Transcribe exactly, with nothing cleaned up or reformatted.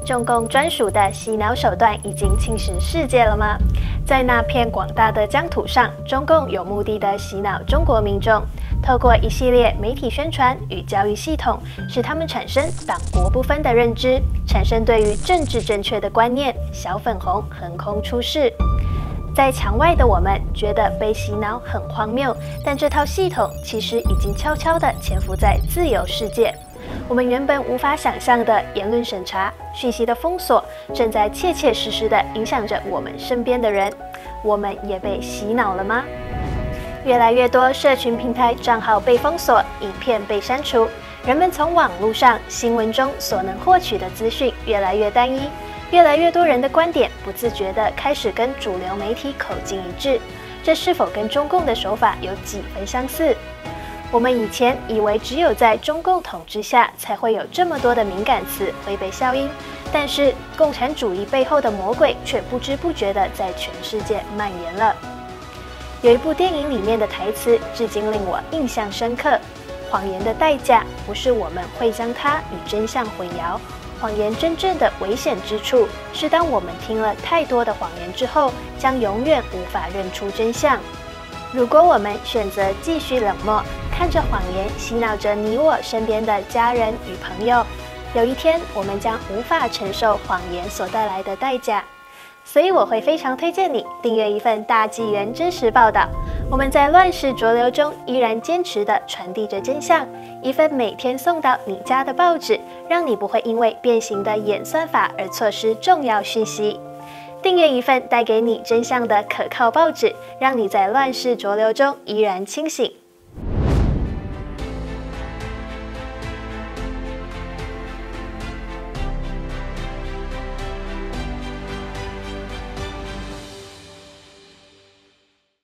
中共专属的洗脑手段已经侵蚀世界了吗？在那片广大的疆土上，中共有目的地洗脑中国民众，透过一系列媒体宣传与教育系统，使他们产生党国不分的认知，产生对于政治正确的观念，小粉红横空出世。在墙外的我们觉得被洗脑很荒谬，但这套系统其实已经悄悄地潜伏在自由世界。我们原本无法想象的言论审查、讯息的封锁，正在切切实实地影响着我们身边的人。我们也被洗脑了吗？越来越多社群平台账号被封锁，影片被删除，人们从网络上、新闻中所能获取的资讯越来越单一。越来越多人的观点不自觉地开始跟主流媒体口径一致，这是否跟中共的手法有几分相似？我们以前以为只有在中共统治下才会有这么多的敏感词会被消音，但是共产主义背后的魔鬼却不知不觉地在全世界蔓延了。有一部电影里面的台词至今令我印象深刻：谎言的代价不是我们会将它与真相混淆。谎言真正的危险之处，是当我们听了太多的谎言之后，将永远无法认出真相。如果我们选择继续冷漠，看着谎言洗脑着你我身边的家人与朋友，有一天我们将无法承受谎言所带来的代价。所以我会非常推荐你订阅一份大纪元真实报道。我们在乱世浊流中依然坚持地传递着真相，一份每天送到你家的报纸，让你不会因为变形的演算法而错失重要讯息。订阅一份带给你真相的可靠报纸，让你在乱世浊流中依然清醒。